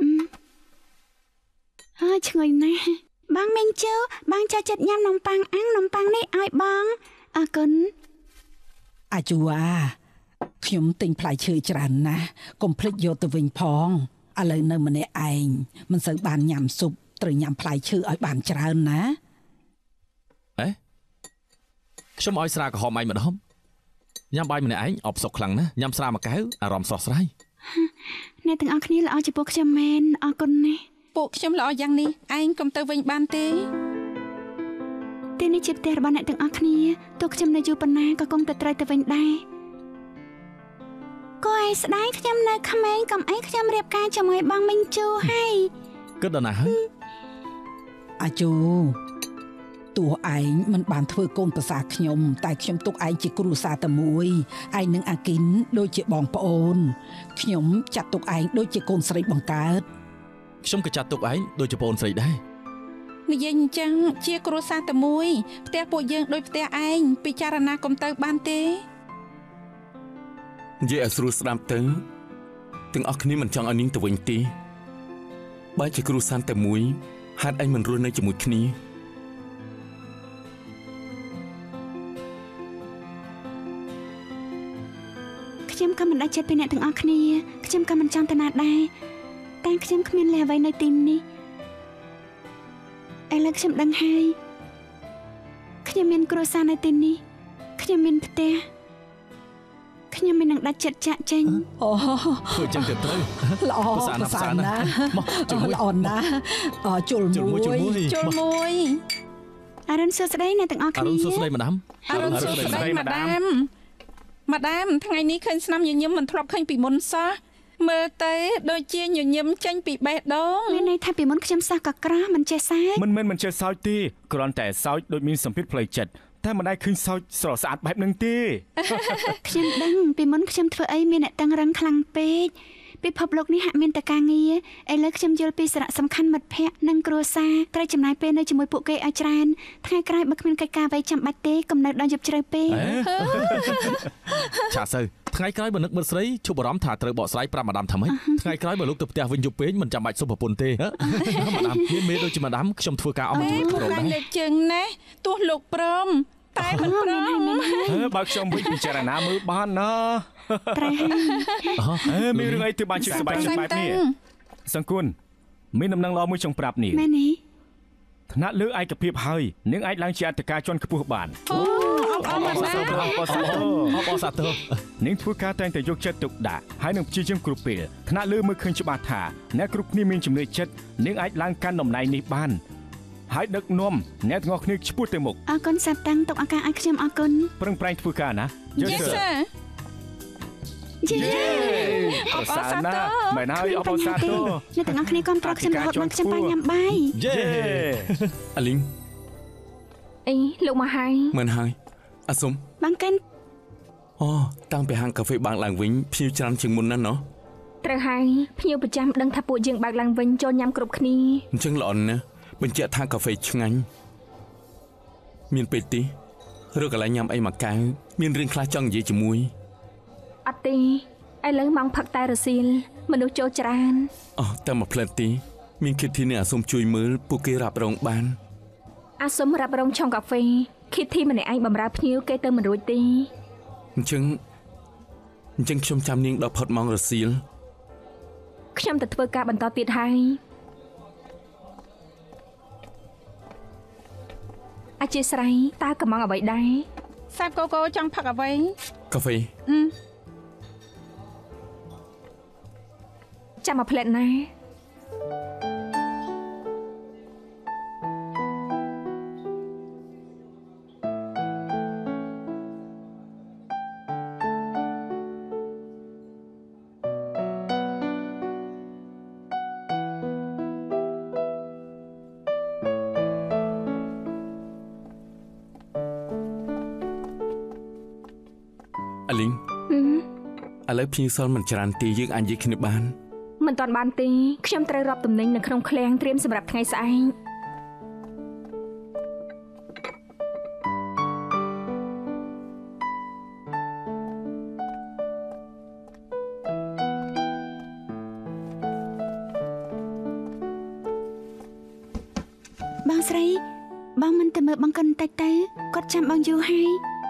អើឈ្ងុយណាស់បងមីងជូបងចូលចិត្តញ៉ាំនំប៉័ងអាំងនំប៉័ងនេះឲ្យបងអរគុណអាជូអាខ្ញុំទិញផ្លែឈើច្រើនណាស់កុំភ្លេចយកទៅវិញផងឥឡូវនៅម្នាក់ឯងមិនសូវបានញ៉ាំស៊ុបត្រូវញ៉ាំផ្លែឈើឲ្យបានច្រើនណាអេខ្ញុំឲ្យស្រាក្រហមឯងម្ដងញ៉ាំបាយម្នាក់ឯងអបសុកខ្លាំងណាស់ញ៉ាំស្រាមួយកែវអារម្មណ៍ស្រស់ស្រាយអ្នកទាំងអស់គ្នាល្អចំពោះខ្ញុំមែនអរគុណណាស់ពួកខ្ញុំល្អយ៉ាងនេះឯងកុំទៅវិញបានទេទីនេះជាផ្ទះរបស់អ្នកទាំងអស់គ្នាទោះខ្ញុំនៅយូរប៉ុណ្ណាក៏គង់តែត្រូវទៅវិញដែរគួរឲ្យស្ដាយខ្ញុំនៅក្មេងកុំអីខ្ញុំរៀបការជាមួយបងមីងជូហើយគិតដល់ណាហើយអាជូទោះឯងមិនបានធ្វើកូនប្រសាខ្ញុំតែខ្ញុំទុកឯងជាគ្រួសារតែមួយឯងនឹងអាគិនដូចជាបងប្អូនខ្ញុំចាត់ទុកឯងដូចជាកូនស្រីបង្កើតខ្ញុំក៏ចាត់ទុកឯងដូចជាប្អូនស្រីដែរនិយាយអញ្ចឹងជាគ្រួសារតែមួយផ្ទះពួកយើងដូចផ្ទះឯងពិចារណាកុំទៅបានទេនិយាយឲ្យស្រួលស្ដាប់ទៅទាំងអស់គ្នាមិនចង់ឲ្យនាងទៅវិញទេបើជាគ្រួសារតែមួយហេតុអីមិនរស់នៅជាមួយគ្នាខ្ញុំក៏មិនដាច់ចិត្តពីអ្នកទាំងអស់គ្នាខ្ញុំក៏មិនចង់ទៅណាដែរតែខ្ញុំគ្មានលះអ្វីនៅទីនេះឥឡូវខ្ញុំដឹងហើយខ្ញុំមានគ្រួសារនៅទីនេះខ្ញុំមានផ្ទះខ្ញុំមិននឹងដាច់ចិត្តចាក់ចេញអូធ្វើចឹងទៅត្រូវល្អប្រសើរណាស់មកជួយល្អណាស់អជុលមួយជុលមួយអរុនសួស្ដីអ្នកទាំងអស់គ្នាអរុនសួស្ដីម្ដាមអរុនសួស្ដីម៉ាដាមម៉ាដាមថ្ងៃនេះឃើញស្នាមញញឹមមិនធ្លាប់ឃើញពីមុនសោះមើលទៅដូចជាញញឹមចេញពីបេះដូងមានន័យថាពីមុនខ្ញុំសោះក៏ក្រមិនចេះសើចមិនមែនមិនចេះសើចទេគ្រាន់តែសើចដូចមានសម្ពាធផ្លូវចិត្តតែមិនដែលឃើញសើចស្រស់ស្អាតបែបហ្នឹងទេខ្ញុំដឹងពីមុនខ្ញុំធ្វើអីមានអ្នកតឹងរឹងខ្លាំងពេកពិភពលោកនេះហាក់មានតែការងារឥឡូវខ្ញុំយល់ពីសារៈសំខាន់មិត្តភ័ក្តិនិងគ្រួសារត្រូវចំណាយពេលនៅជាមួយពួកគេឲ្យច្រើនថ្ងៃក្រោយបើគ្មានកិច្ចការអ្វីចាំបាច់ទេកុំនៅដល់យប់ជ្រៅពេកឆាសៅថ្ងៃក្រោយបើនឹកមិត្តស្រីជប់អារម្មណ៍ថាត្រូវបកស្រាយប្រាប់ម៉ាដាមថាម៉េចថ្ងៃក្រោយបើលោកទៅផ្ទះវិញយប់ពេកមិនចាំបាច់សុំប្រពន្ធទេម៉ាដាមមានមេដូចជាម៉ាដាមខ្ញុំធ្វើការអមជួយព្រមដែរលើកជើងណាទោះលោកព្រមតែមិនព្រមបើខ្ញុំវិញពិចារណាមើលបានណាត្រូវហើយអើមានរឿងអីទៅបានជាសប្បាយចិត្តបែបនេះសង្គមមានដំណឹងល្អមួយចង់ប្រាប់នេះមែនទេថ្នាក់លើឯកភាពហើយនឹងអាចឡើងជាអធិការជាន់ខ្ពស់បានអូអបអរសាទរអបអរសាទរអបអរសាទរនឹងធ្វើការតែងតែយកចិត្តទុកដាក់ហើយនឹងព្យាយាមគ្រប់ពេលថ្នាក់លើមើលឃើញច្បាស់ថាអ្នកគ្រប់គ្នាមានចំណេះចិត្តនឹងអាចឡើងកាន់តំណែងនេះបានហើយដឹកនាំអ្នកទាំងអស់គ្នាឆ្ពោះទៅមុខអរគុណសាប់តាំងទុកឱកាសឲ្យខ្ញុំអរគុណប្រឹងប្រែងធ្វើការណា Yes sir យេអបអរសាទរមែនហើយអបអរសាទរអ្នកទាំងអស់គ្នាគាំទ្រខ្ញុំរហូតមកខ្ញុំបានញ៉ាំបាយយេអាលីងអីលោកមកហើយមិនហើយអាសុំបងកិនអូតាំងពីហាងកាហ្វេបើកឡើងវិញភ្ញៀវច្រើនជាងមុនណាស់ណោះត្រូវហើយភ្ញៀវប្រចាំដឹងថាពួកយើងបើកឡើងវិញចូលញ៉ាំគ្រប់គ្នាអញ្ចឹងល្អណាស់បញ្ជាក់ថាកាហ្វេឆ្ងាញ់មានពេលទីឬកន្លែងញ៉ាំអីមួយកែវមានរឿងខ្លះចង់និយាយជាមួយអត់ទេឥឡូវម៉ោងផឹកតែរសៀលមនុស្សចូលច្រើនអូតែមកផ្លែទីមានគិតធីនេះអាសុំជួយមើលពួកគេរ៉ាប់រងបានអាសុំរ៉ាប់រងឆុងកាហ្វេគិតធីម្នាក់ឯងបំរើភ្ញៀវគេទៅមិនរួចទេអញ្ចឹងអញ្ចឹងខ្ញុំចាំនាងដល់ផុតម៉ោងរសៀលខ្ញុំទៅធ្វើការបន្តទៀតហើយអធិស្ឋានតើកំងអ្វីដែរសាប់កូកូចង់ផឹកអ្វីកាហ្វេអឺចាំមកផ្លែតណាអាលីងឥឡូវភីសលមិនច្រើនទេយើងអាចនិយាយគ្នាបានមិនតាន់បានទេខ្ញុំត្រូវរាប់ទំនិញនៅក្នុងឃ្លាំងត្រៀមសម្រាប់ថ្ងៃស្អែកបងស្រីបងមិនទៅមើលបងកិនតិចទៅគាត់ចាំបងយូរហើយ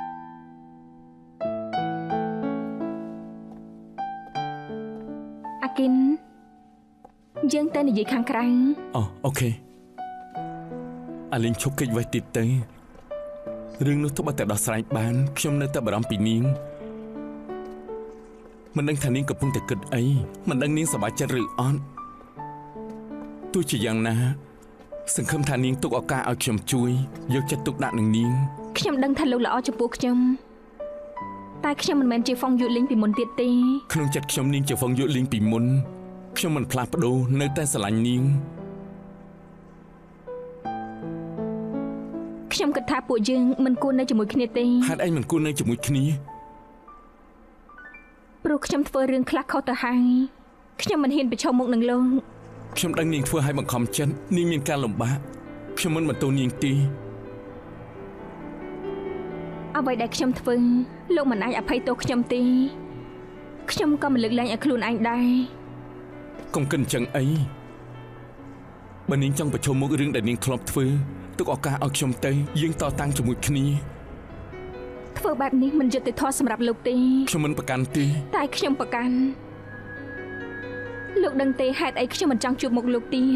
អាគិនយើងទៅនិយាយខាងក្រៅអូអូខេអាលីងឈប់កិច្ចវេះតិចទៅរឿងនោះទៅបើតែដោះស្រាយបានខ្ញុំនៅតែបារម្ភពីនាងមិនដឹងថានាងកំពុងតែគិតអីមិនដឹងនាងសប្បាយចិត្តឬអត់ទោះជាយ៉ាងណាសង្ឃឹមថានាងទុកឱកាសឲ្យខ្ញុំជួយយកចិត្តទុកដាក់នឹងនាងខ្ញុំដឹងថាលោកល្អចំពោះខ្ញុំតែខ្ញុំមិនមែនជាហ្វុងយូលីងពីមុនទៀតទេក្នុងចិត្តខ្ញុំនាងជាហ្វុងយូលីងពីមុនខ្ញុំមិនផ្លាស់ប្ដូរនៅតែស្រឡាញ់នាងខ្ញុំគិតថាពួកយើងមិនគួរនៅជាមួយគ្នាទេហេតុអីមិនគួរនៅជាមួយគ្នាព្រោះខ្ញុំធ្វើរឿងខ្លះខុសទៅហើយខ្ញុំមិនហ៊ានប្រឈមមុខនឹងលោកខ្ញុំដឹងនាងធ្វើឲ្យបង្ខំចិត្តនាងមានការលំបាកខ្ញុំមិនបន្ទោសនាងទេអ្វីដែលខ្ញុំធ្វើលោកមិនអាចអភ័យទោសខ្ញុំទេខ្ញុំក៏មិនលើកលែងឲ្យខ្លួនឯងដែរកុំគិតអញ្ចឹងអីបើនាងចង់ប្រឈមមុខរឿងដែលនាងធ្លាប់ធ្វើទុកឱកាសឲ្យខ្ញុំទៅយើងតតាំងជាមួយគ្នាធ្វើបែបនេះមិនយុត្តិធម៌សម្រាប់លោកទេខ្ញុំមិនប្រកាន់ទេតែខ្ញុំប្រកាន់លោកដឹងទេហេតុអីខ្ញុំមិនចង់ជួបមុខលោកទៀត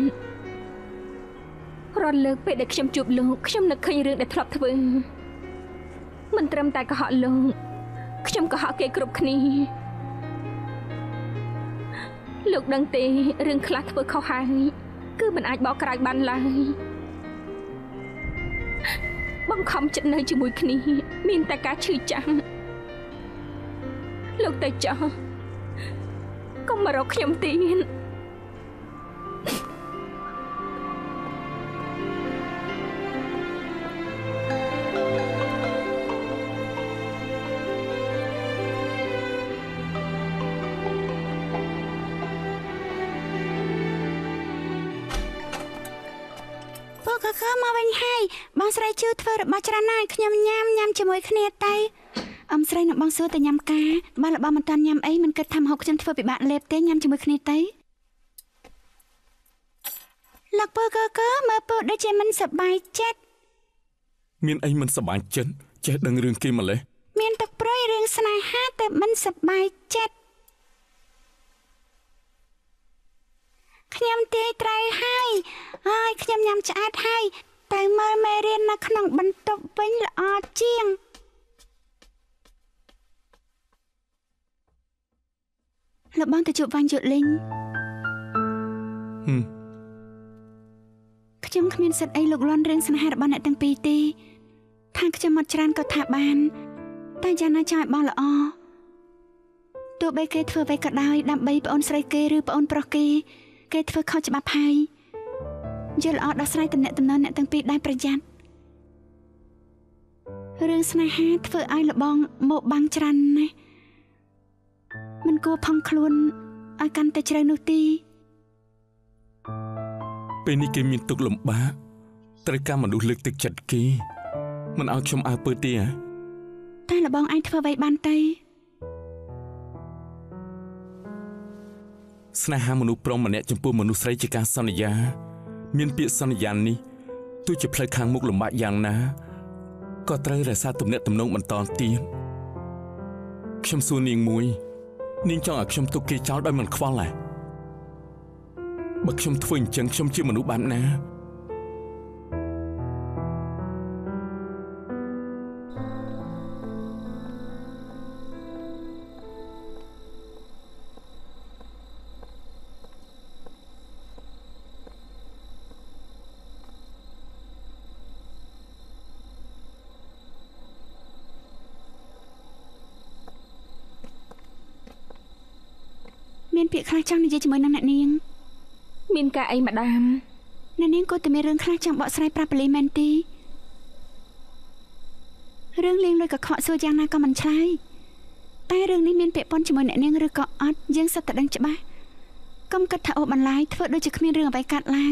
រាល់លើកពេលដែលខ្ញុំជួបលោកខ្ញុំនឹកឃើញរឿងដែលធ្លាប់ធ្វើមិនត្រឹមតែកុហកលោកខ្ញុំកុហកគេគ្រប់គ្នាលោកដឹងទេរឿងខ្លះធ្វើខុសហើយគឺមិនអាចបកក្រោយបានឡើយបង្ខំចិត្តនៅជាមួយគ្នាមានតែការឈឺចាំលោកទៅចោះកុំមករកខ្ញុំទៀតមកវិញហើយបងស្រីជឿធ្វើរបស់ច្រើនណាស់ខ្ញុំញ៉ាំញ៉ាំជាមួយគ្នាទៅអ៊ំស្រីនឹងបងសួរទៅញ៉ាំការបើលបងមិនតាន់ញ៉ាំអីមិនគិតថាម្ហូបខ្ញុំធ្វើពិបាកលេបទេញ៉ាំជាមួយគ្នាទៅលោកពូកកមើលពូដូចជាមិនសប្បាយចិត្តមានអីមិនសប្បាយចិត្តចេះដឹងរឿងគេម្លេះមានទឹកព្រួយរឿងស្នេហាតែមិនសប្បាយចិត្តខ្ញុំទាយត្រូវហើយហើយខ្ញុំញ៉ាំឆ្អែតហើយតែមើលមេរៀននៅក្នុងបន្ទប់វិញល្អជាងលោកបងទៅជួបវ៉ាន់យូលីងហឹមខ្ញុំគ្មានសិទ្ធិអីលោកលន់រឿងស្នេហារបស់អ្នកទាំងពីរទេថាខ្ញុំមកច្រើនក៏ថាបានតែយ៉ាងណាចង់ឲ្យបងល្អទោះបីគេធ្វើអ្វីក៏ដោយដើម្បីប្អូនស្រីគេឬប្អូនប្រុសគេគេធ្វើខុសច្បាប់ហើយយល់ល្អដោះស្រាយតំណែងតំណែងអ្នកទាំងពីរដែរប្រយ័ត្នរឿងស្នេហាធ្វើឲ្យលបងមកបាំងច្រើនណាស់មិនគួរផឹងខ្លួនឲ្យកាន់តែជ្រៅនោះទេពេលនេះគេមានទុក្ខលំបាកត្រូវការមនុស្សលើកទឹកចិត្តគេមិនឲ្យខ្ញុំអើពើទេហ៎តែលបងអាចធ្វើអ្វីបានទៅស្នេហាមនុស្សប្រុសម្នាក់ចំពោះមនុស្សស្រីជាការសន្យាមានពាក្យសន្យានេះទោះជាផ្លូវខាងមុខលំបាកយ៉ាងណាក៏ត្រូវរក្សាទំនាក់ទំនងបន្តទៀតខ្ញុំសួរនាងមួយនាងចង់ឲ្យខ្ញុំទុកគេចោលដោយមិនខ្វល់ហ៎បើខ្ញុំធ្វើអញ្ចឹងខ្ញុំជាមនុស្សបែបណាមានពាក្យខ្លះចង់និយាយជាមួយនឹងអ្នកនាងមានការអីម្ដាមអ្នកនាងក៏តែមានរឿងខ្លះចង់បកស្រាយប្រាប់ប៉ូលីសមែនទេរឿងលេងលុយកខ្វក់សួរយ៉ាងណាក៏មិនឆ្លើយតែរឿងនេះមានពាក្យប៉ុនជាមួយអ្នកនាងឬក៏អត់យើងសិតតែដឹងច្បាស់កុំគិតថាអូបន្លាយធ្វើដូចជាគ្មានរឿងអ្វីកាត់ឡើង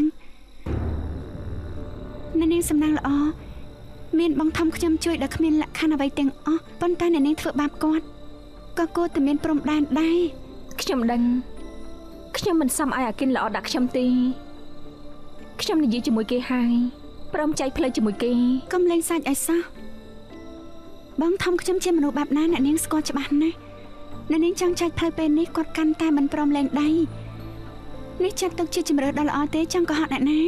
អ្នកនាងសំណាងល្អមានបងធំខ្ញុំជួយដល់គ្មានលក្ខខណ្ឌអ្វីទាំងអស់ប៉ុន្តែអ្នកនាងធ្វើបាបគាត់ក៏គួរតែមានព្រំដែនដែរខ្ញុំដឹងខ្ញុំមិនសមឲ្យអាគិនល្អដាក់ខ្ញុំទេខ្ញុំនិយាយជាមួយគេហើយព្រមចែកផ្លូវជាមួយគេកុំលេងសាច់ឲ្យសោះបងធំខ្ញុំជាមនុស្សបែបណាអ្នកនាងស្គាល់ច្បាស់ណាស់អ្នកនាងចង់ចែកផ្លូវពេលនេះគាត់កាន់តែមិនព្រមលែងដៃនេះចាត់ទុកជាជំរឿដ៏ល្អទេចង់កុហកអ្នកណា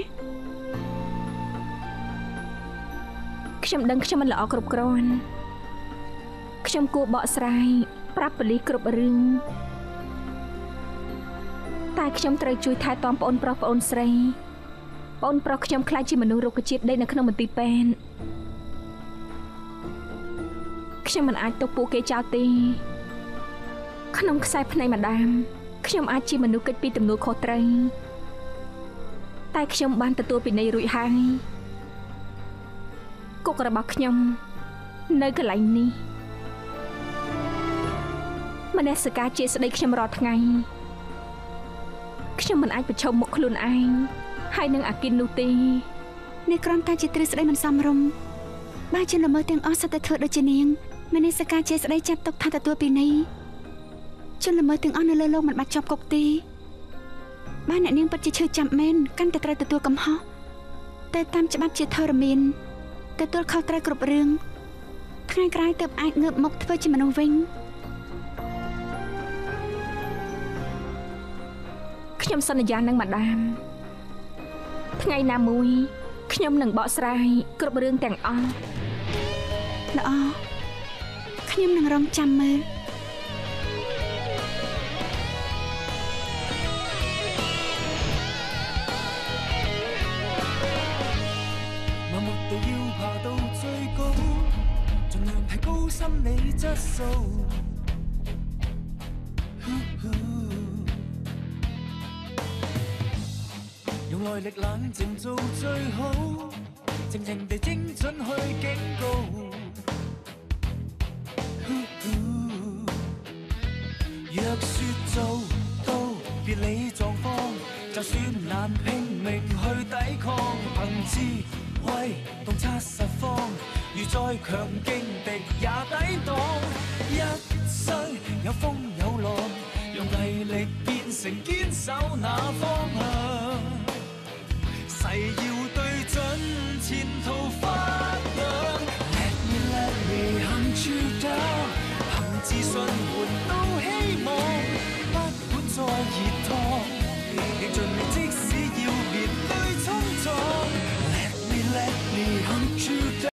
ខ្ញុំដឹងខ្ញុំមិនល្អគ្រប់គ្រាន់ខ្ញុំគួរបកស្រាយប្រាប់ប៉ូលីសគ្រប់រឿងតែខ្ញុំត្រូវជួយថែទាំប្អូនប្រុសប្អូនស្រីប្អូនប្រុសខ្ញុំខ្លាចជាមនុស្សរុក្ខជាតិដេកនៅក្នុងមន្ទីរពេទ្យខ្ញុំមិនអាចទុកពួកគេចោលទេក្នុងខ្សែភ្នែកម្ដាមខ្ញុំអាចជាមនុស្សគិតពីទំនួលខុសត្រូវតែខ្ញុំបានទទួលពិន័យរួចហើយគុករបស់ខ្ញុំនៅកន្លែងនេះមនសិការជាស្ដីខ្ញុំរាល់ថ្ងៃខ្ញុំមិនអាចប្រឈមមុខខ្លួនឯងហើយនឹងអាគិននោះទេនេះគ្រាន់តែជាទ្រឹស្ដីមិនសមរម្យបើជាល្មើសទាំងអស់សិតតែធ្វើដូចជានាងមនសិការជាស្ដីចាត់ទុកថាទទួលពិន័យជនល្មើសទាំងអស់នៅលើលោកមិនបាច់ជាប់គុកទេបើអ្នកនាងពិតជាឈឺចាប់មែនកាន់តែត្រូវទទួលកំហុសតែតាមច្បាប់ជាធរមានទទួលខុសត្រូវគ្រប់រឿងថ្ងៃក្រោយទើបអាចងើបមុខធ្វើជាមនុស្សវិញខ្ញុំសន្យានឹងម្ដាមថ្ងៃណាមួយខ្ញុំនឹងបកស្រាយគ្រប់រឿងទាំងអស់ល្អខ្ញុំនឹងរងចាំមើល心理質素用耐力冷靜做最好靜靜地精準去警告若說做到別理狀況就算難拼命去抵抗憑智慧洞察實況如再強勁敵也抵擋一生有風有浪用毅力變成堅守那方向誓要對準前途發亮 Let me let me hunt you down 憑自信換到希望不管再熱燙亦盡力即使要面對衝撞 Let me let me hunt